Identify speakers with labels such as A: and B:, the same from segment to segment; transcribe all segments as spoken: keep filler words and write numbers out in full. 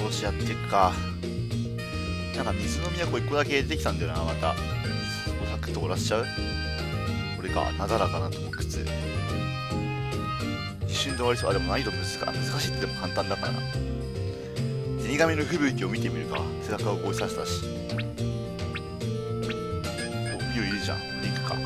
A: 少しやっていくか。なんか水の都いっこだけ出てきたんだよな、また。サクッと折らしちゃう。これか、なだらかなとこ靴。一瞬で終わりそう。あ、でも難易度難し難しいってでも簡単だからな。ゼニガメの吹雪を見てみるか。背中を覚えさせたし。お、ミオいるじゃん。これ行くか。はい。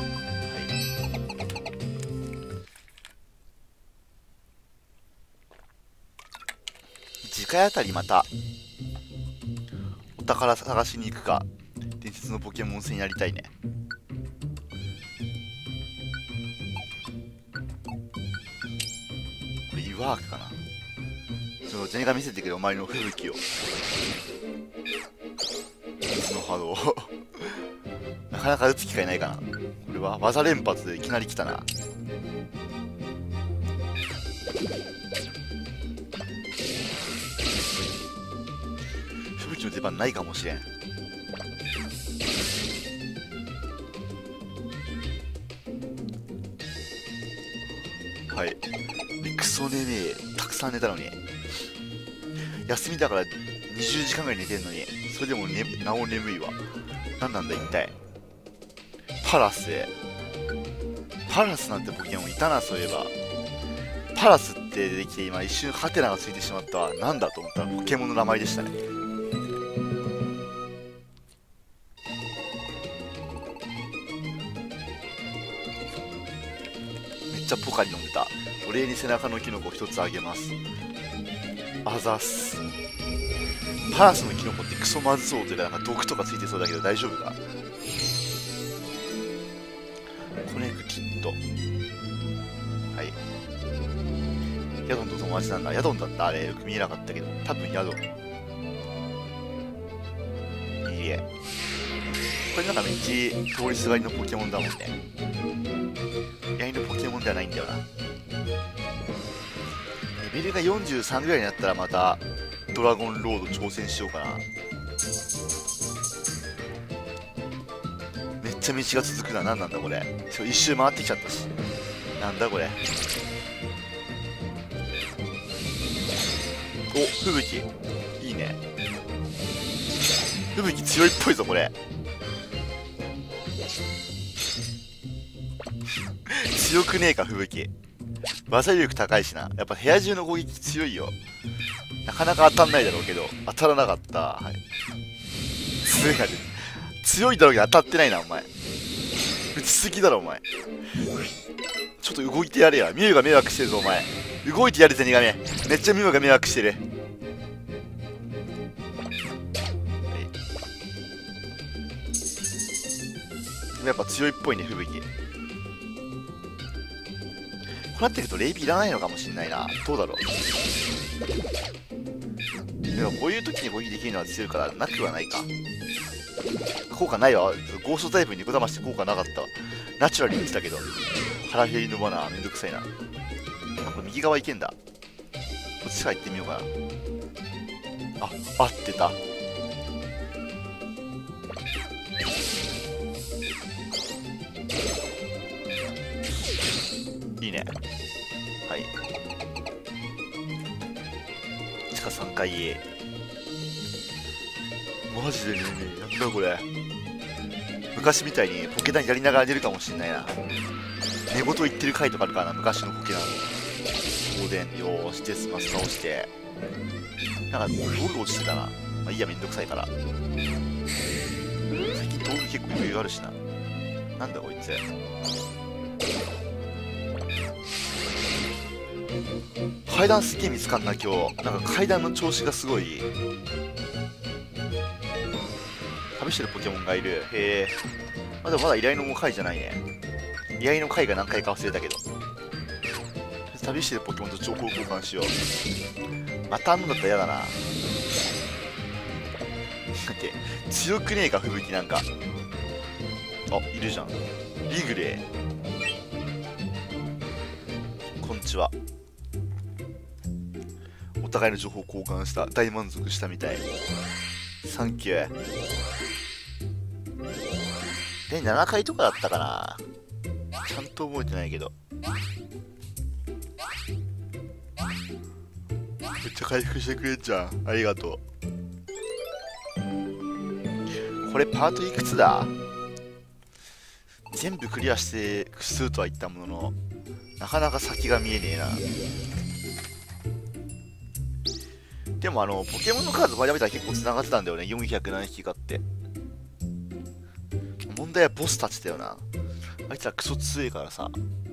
A: 次回あたりまた、お宝探しに行くか。伝説のポケモン戦やりたいね。これイワークかな。そのゼニガメ見せてくれ、お前の吹雪を。水の波動。なかなか打つ機会ないかな。これは技連発でいきなり来たな。吹雪の出番ないかもしれん。はい。クソ寝ねえ。たくさん寝たのに。休みだからにじゅうじかんぐらい寝てんのに、それでも、ね、なお眠いわ。なんなんだ一体。パラス。パラスなんてポケモンいたな、そういえば。パラスって出てきて今一瞬ハテナがついてしまったわ。なんだと思ったらポケモンの名前でしたね。めっちゃポカリ飲んでた。お礼に背中のキノコ一つあげます。あざっす。パラスのキノコってクソまずそうというか、なんか毒とかついてそうだけど大丈夫か。コネクキット。はい。ヤドンと友達なんだ。ヤドンだったあれよく見えなかったけど、多分ヤドン。いいえ。これなんかめっちゃ通りすがりのポケモンだもんね。やりのポケモンではないんだよな。レベルがよんじゅうさんぐらいになったらまたドラゴンロード挑戦しようかな。めっちゃ道が続くな。何なんだこれ。一周回ってきちゃったし。なんだこれ。お、吹雪いいね。吹雪強いっぽいぞこれ。強くねえか吹雪。技力高いしな。やっぱ部屋中の攻撃強いよ。なかなか当たんないだろうけど、当たらなかった。はい。強いが強いだろうけど当たってないな、お前。打ちすぎだろ、お前。ちょっと動いてやれや。ミュウが迷惑してるぞ、お前。動いてやるぜ、ゼニガメ。めっちゃミュウが迷惑してる。はい。やっぱ強いっぽいね、吹雪。こうなってくるとレイビーいらないのかもしんないな。どうだろう。でもこういう時に攻撃できるのは強いからなくはないか。効果ないわ。ゴーストタイプに猫騙して効果なかったわ。ナチュラルに言ってたけど。腹減りのバナーめんどくさいな。あ、これ右側行けんだ。こっちから行ってみようかな。あ、合ってた。いいね。はい。地下さんかいへ。マジでねえ、なんだこれ。昔みたいにポケダンやりながら出るかもしんないな。寝言言ってる回とかあるからな、昔のポケダン。おでん、よーし、デスマス倒して。なんか、道具落ちてたな。まあいいや、めんどくさいから。最近道具結構余裕あるしな。なんだこいつ。階段すげえ見つかんな、今日。なんか階段の調子がすごい。旅してるポケモンがいる。へえ。まあ、でもまだ依頼の回じゃないね。依頼の回が何回か忘れたけど。旅してるポケモンと情報交換しよう。またあんのだったら嫌だな。だって強くねえか、吹雪なんか。あ、いるじゃん。リグレー。こんにちは。お互いの情報交換した。大満足したみたい。サンキュー。で、ななかいとかだったかな。ちゃんと覚えてないけど。 めっちゃ回復してくれんじゃん。ありがとう。これパートいくつだ？全部クリアして複数とは言ったものの、なかなか先が見えねえな。でもあの、ポケモンの数バリバリたら結構繋がってたんだよね。よんひゃく何匹かって。問題はボスたちだよな。あいつらクソ強いからさ。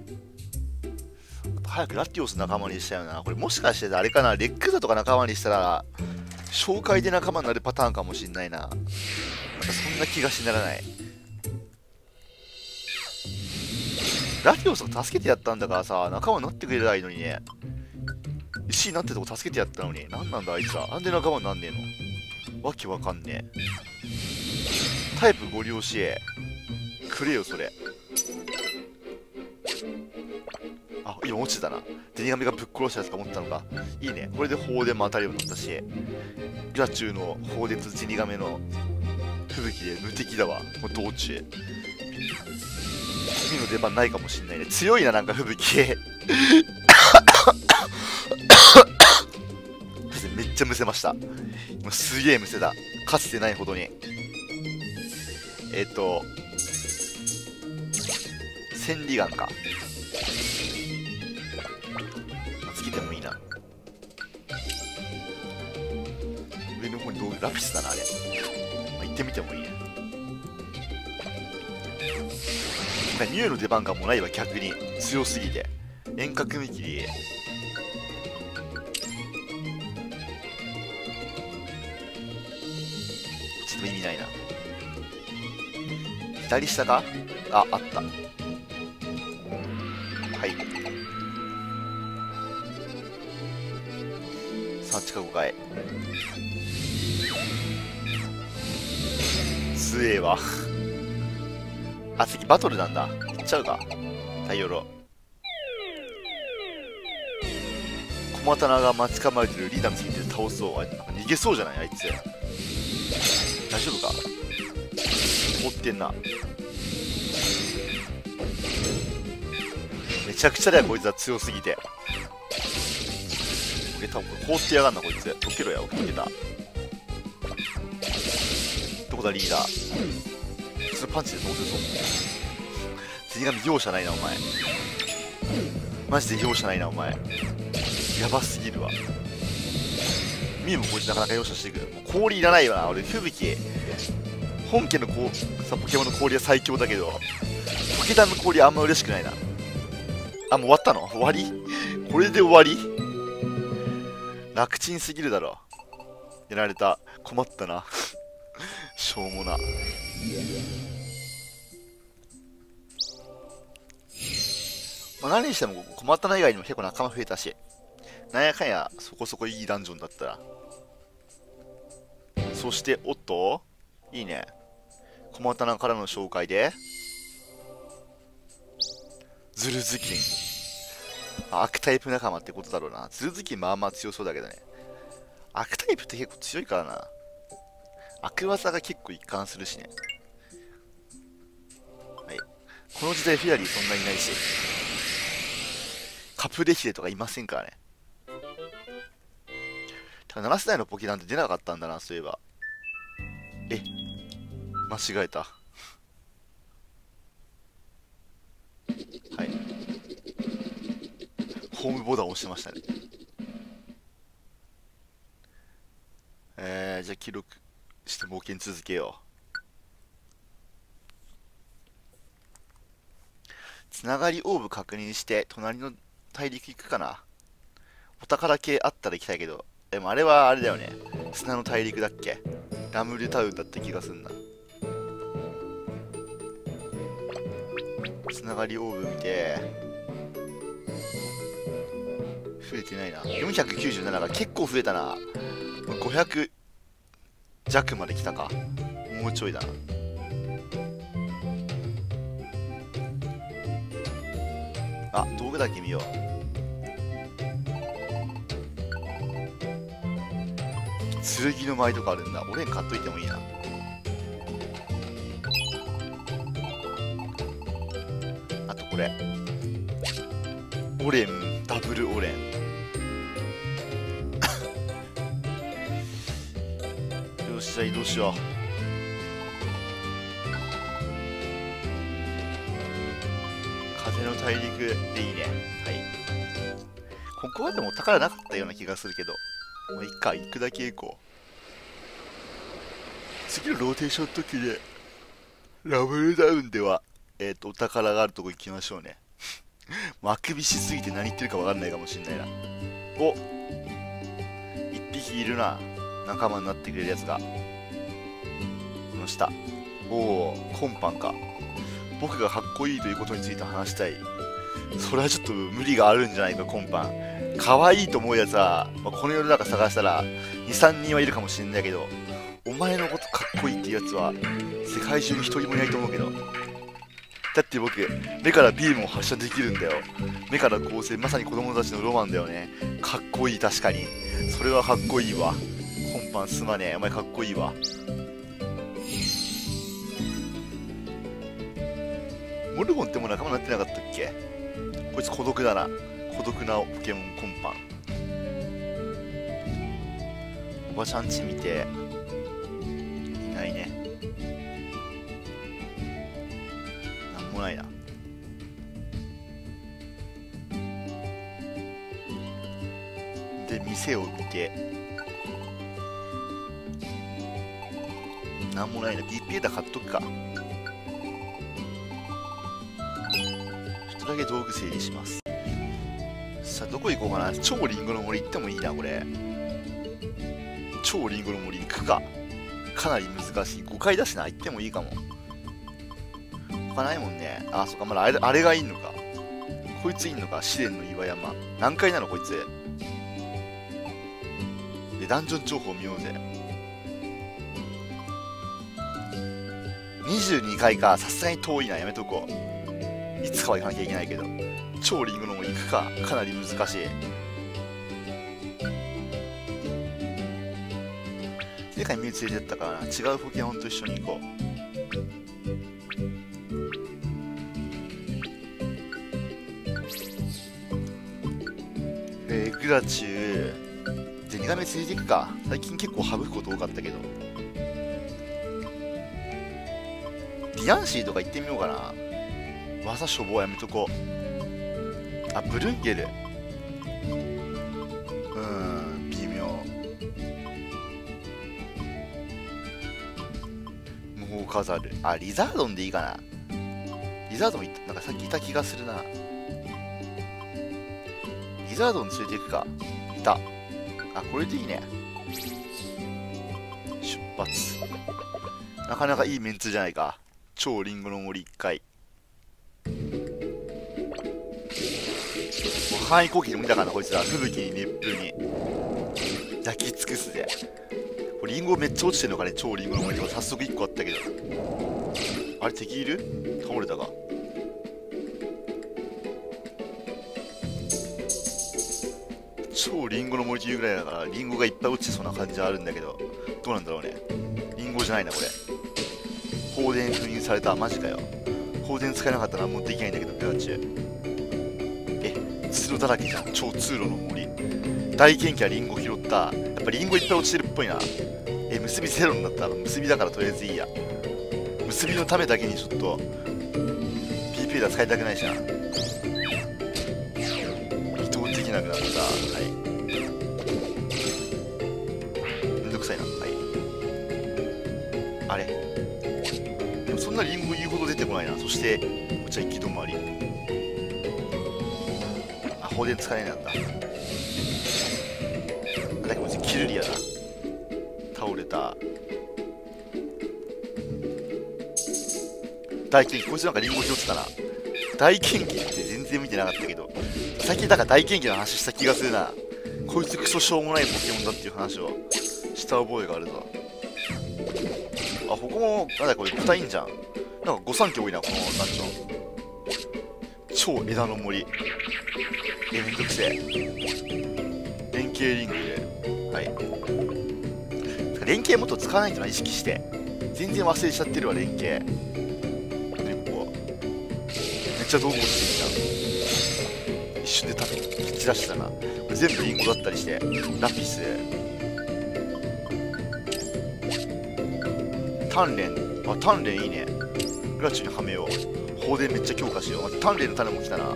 A: 早くラティオス仲間にしたよな。これもしかしてあれかな、レックザとか仲間にしたら、紹介で仲間になるパターンかもしんないな。なんかそんな気がしならない。ラティオスが助けてやったんだからさ、仲間になってくれりゃいいのにね。石になってるとこ助けてやったのに。なんなんだあいつら。なんで仲間になんねえの？わけわかんねえ。タイプご了承。くれよ、それ。あ、今落ちてたな。ゼニガメがぶっ殺したやつか思ったのか。いいね。これで砲電も当たるようになったし、ピラチュウの砲電とゼニガメの吹雪で無敵だわ。これ道中。次の出番ないかもしんないね。強いな、なんか吹雪。めっちゃむせました。今すげえむせだ。かつてないほどに。えっと、千里眼か。つけてもいいな。上の方に道具、ラピスだな、あれ。まあ、行ってみてもいいね。ミュウの出番がもうないわ、逆に。強すぎて。遠隔見切り。ちょっと意味ないな。左下か？あ、あった。はい。さん地下ごかい。強えわ。あ、次バトルなんだ。行っちゃうか。太陽炉。小刀が待ち構えてるリーダーについて倒そう。あ、なんか逃げそうじゃないあいつ。大丈夫か？凍ってんな。めちゃくちゃだよこいつは強すぎて。え、多分これ凍ってやがんなこいつ。溶けろや。溶けた。どこだリーダー。普通パンチで倒せそう。ゼニガメ容赦ないなお前。マジで容赦ないなお前。やばすぎるわ。ミュウもこいつなかなか容赦してくる。もう氷いらないわな。俺吹雪本家のこうさポケモンの氷は最強だけど、溶けたの氷はあんま嬉しくないな。あ、もう終わったの？終わり？これで終わり？楽ちんすぎるだろ。やられた。困ったな。しょうもな。まあ、何にしても困ったな以外にも結構仲間増えたし、なんやかんやそこそこいいダンジョンだったら。そして、おっといいね。小刀からの紹介で、ズルズキン。悪タイプ仲間ってことだろうな。ズルズキンまあまあ強そうだけどね。悪タイプって結構強いからな。悪技が結構一貫するしね。はい。この時代フィアリーそんなにいないし。カプレヒレとかいませんからね。なな世代のポケなんて出なかったんだな、そういえば。え、間違えた。はい。ホームボタン押してましたね。えー、じゃあ記録して冒険続けよう。つながりオーブ確認して隣の大陸行くかな。お宝系あったら行きたいけど、でもあれはあれだよね。砂の大陸だっけ？ラムルタウンだった気がすんな。つながりオーブ見て、増えてないな。よんひゃくきゅうじゅうななが結構増えたな。ごひゃく弱まで来たか。もうちょいだな。あ、道具だけ見よう。剣の舞とかあるんだ。俺に買っといてもいいな。あとこれ。オレン、ダブルオレン。 し、じゃあ移動しよう。風の大陸でいいね。はい。ここはでも宝なかったような気がするけど、まあいいか、行くだけ行こう。次のローテーションの時でラブルダウンではえっ、ー、とお宝があるとこ行きましょうね。あくびしすぎて何言ってるか分かんないかもしんないな。お、一匹いるな、仲間になってくれるやつが。この下、おお、コンパンか。僕がかっこいいということについて話したい。それはちょっと無理があるんじゃないか。コンパン可愛いと思うやつは、まあ、この世の中探したらにさんにんはいるかもしれないけど、お前のことかっこいいっていうやつは世界中に一人もいないと思うけど。だって僕、目からビームを発射できるんだよ。目から光線、まさに子供たちのロマンだよね。かっこいい、確かに。それはかっこいいわ。コンパンすまねえ、お前かっこいいわ。モルゴンってもう仲間になってなかったっけ？こいつ孤独だな。孤独なポケモンコンパン。おばちゃんち見ていないね。なんもないな。で店を見てなんもないな。 ビーピー だ買っとくか。ちょっとだけ道具整理します。さあどこ行こうかな。超リンゴの森行ってもいいな。これ超リンゴの森行くか。かなり難しい。ごかいだしな。行ってもいいかも。他ないもんね。あ、そっか、まだあれ、あれがいんのか。こいついんのか。試練の岩山。何階なのこいつ。で、ダンジョン情報見ようぜ。にじゅうにかいか。さすがに遠いな。やめとこう。いつかは行かなきゃいけないけど。超リンゴの森行くか。かなり難しい。世界に見つけてったからな。違うポケモンと一緒に行こう。えー、グラチュウ。ゼニガメ連れていくか。最近結構省くこと多かったけど。ディアンシーとか行ってみようかな。技処方やめとこう。あ、ブルンゲル。うーん、微妙。モホカザル。あ、リザードンでいいかな。リザードンいた、なんかさっきいた気がするな。リザードン連れていくか。いた。あ、これでいいね。出発。なかなかいいメンツじゃないか。超リンゴの森いっかい。範囲攻撃でも見たかな、こいつら。吹雪に熱風に焼き尽くすぜ。これリンゴめっちゃ落ちてるのかね。超リンゴの森でも早速いっこあったけど。あれ敵いる？倒れたか。超リンゴの森というぐらいだからリンゴがいっぱい落ちてそうな感じはあるんだけど、どうなんだろうね。リンゴじゃないなこれ。放電封印された。マジかよ。放電使えなかったら何もできないんだけど。プラチュ通路だらけじゃん。超通路の森。大元気はリンゴ拾った。やっぱリンゴいっぱい落ちてるっぽいな。え、結びゼロになったら結びだからとりあえずいいや。結びのためだけにちょっと ピーピー だ使いたくないじゃん。移動できなくなった。はい。めんどくさいな。はい。あれでもそんなリンゴ言うほど出てこないな。そしてこっちは行き止まり。放電使えないんだ。だけどキルリアだ。倒れた。大剣気、こいつなんかリンゴ拾ってたな。大剣気って全然見てなかったけど、最近だから大剣気の話した気がするな。こいつクソしょうもないポケモンだっていう話をした覚えがあるぞ。あ、ここもなんだこれ豚いんじゃん。なんか御三家多いなこのダンジョン。超枝の森。え、めんどくせえ。連携リングで。はい。連携もっと使わないんだな、意識して。全然忘れちゃってるわ、連携。ね、ここ。めっちゃ道具落ちてるじゃん。一瞬で立ち出したな。これ全部リンゴだったりして。ラピス。 鍛錬、あ、鍛錬いいね。グラチュにはめよう。放電めっちゃ強化しよう。鍛錬の種も来たな。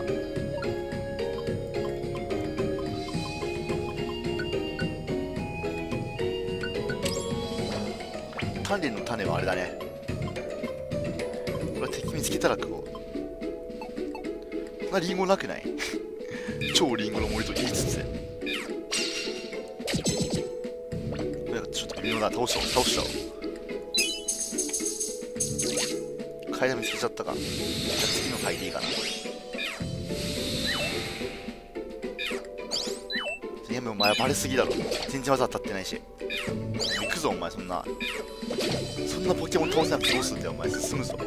A: 鍛錬の種はあれだね。これ敵見つけたら食おう。そんなリンゴなくない超リンゴの森と言いつつ。なんかちょっと微妙な。倒しちゃおう、倒しちゃおう。階段見つけちゃったか。じゃあ次の階でいいかな。いや、もうお前はバレすぎだろ。全然技当たってないし。行くぞ、お前、そんな。そんなポケモン倒せなくてどうすんだよ、お前。進むぞ。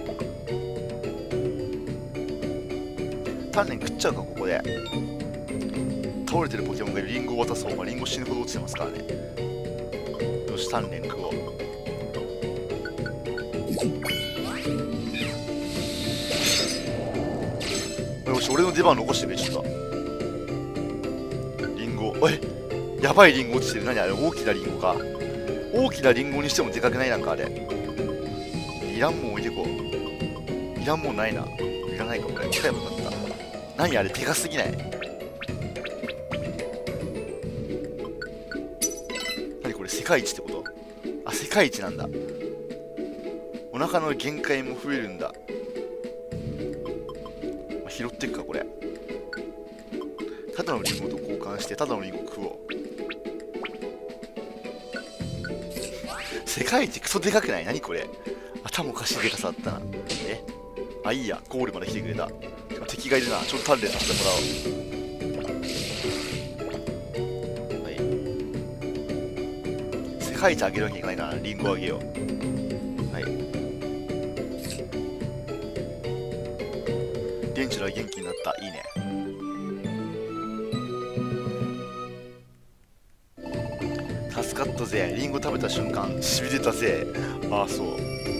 A: 鍛錬食っちゃうか、ここで。倒れてるポケモンがいる。リンゴを渡そう。まあ、リンゴ死ぬほど落ちてますからね。よし、鍛錬食おう。よし、俺の出番残してくれ、ちょっと。リンゴ。おい、やばいリンゴ落ちてる。何あれ、大きなリンゴか。大きなリンゴにしてもでかくない？なんかあれ。いらんもん置いてこう。いらんもんないな。いらないか、これ。機械もよかった。何あれ、でかすぎない？何これ、世界一ってこと？あ、世界一なんだ。お腹の限界も増えるんだ。まあ、拾っていくか、これ。ただのリンゴと交換して、ただのリンゴ食おう。世界一クソでかくない？何これ。頭おかしいでかさあったな。えあ、いいや。ゴールまで来てくれた。敵がいるな。ちょっと鍛錬させてもらおう。はい。世界一あげるわけいかないからな。リンゴあげよう。はい。デンチュラ元気になった。いいね。助かったぜ。リンゴ食べた瞬間、しびれたぜ。ああ、そう。